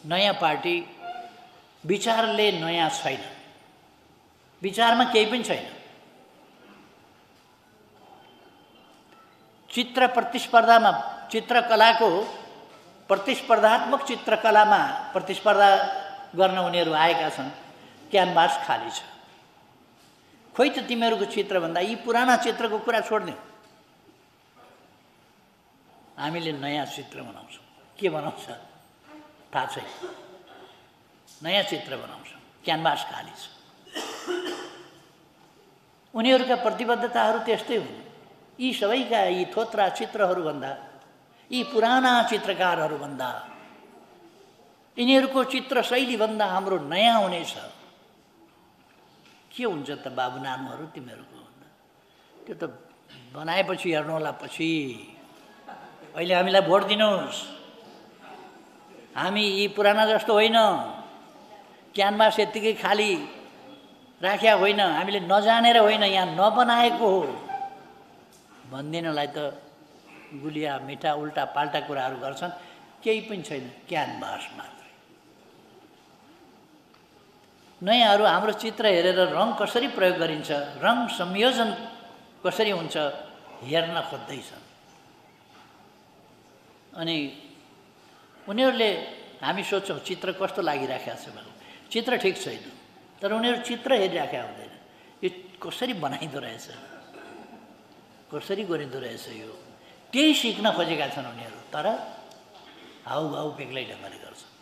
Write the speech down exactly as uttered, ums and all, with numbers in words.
नयाँ पार्टी विचारले नयाँ छैन, विचारमा केही पनि छैन। चित्र प्रतिस्पर्धामा चित्रकलाको प्रतिस्पर्धात्मक चित्रकलामा प्रतिस्पर्धा गर्न उनीहरू आएका छन्। क्यानभास खाली छ। खोइ त तिमीहरूको चित्र भन्दा यी पुराना चित्रको कुरा छोड्दियौ। हामीले नयाँ चित्र बनाउँछौँ। के बनाउँछ थाहा छैन। नयाँ चित्र बनाउँछौँ। क्यानभास खाली छ। उनीहरूका प्रतिबद्धताहरू त्यस्तै हुन्। यी सबैका यी थोत्रा चित्रहरूभन्दा, यी पुराना चित्रकारहरूभन्दा, यिनीहरूको चित्र शैलीभन्दा हाम्रो नयाँ हुनेछ। के हुन्छ त बाबु नानुहरू तिमीहरूको? त्यो त बनाएपछि हेर्नु होला पछि। अहिले हामीलाई भोट दिनुहोस्। हामी यी पुराना जस्तो होइन, क्यानभास यत्तिकै खाली राख्या होइन, हामीले नजानेर होइन, यहाँ नबनाएको हो भनिदिनलाई त गुलिया मिठा उल्टा पाल्टा कुराहरू गर्छन्। केही पनि छैन, क्यानभास मात्रै। नयाँहरू हाम्रो चित्र हेरेर रङ कसरी प्रयोग गरिन्छ, रङ संयोजन कसरी हुन्छ हेर्न खोज्दैछन्। अनि उनीहरूले हामी सोच्छौँ चित्र कस्तो लागिराखेको छ भने, चित्र ठिक छैन, तर उनीहरू चित्र हेरिराखेका हुँदैन। यो कसरी बनाइँदो रहेछ, कसरी गरिँदो रहेछ, यो त्यही सिक्न खोजेका छन् उनीहरू। तर हाउभाउ बेग्लै ढङ्गले गर्छन्।